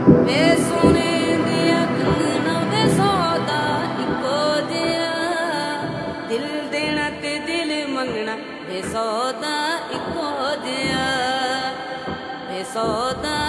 वे सोने दिया कंगना वे सौदा इको जिया दिल देना ते दिल मंगना वे सौदा इको जिया वे सौदा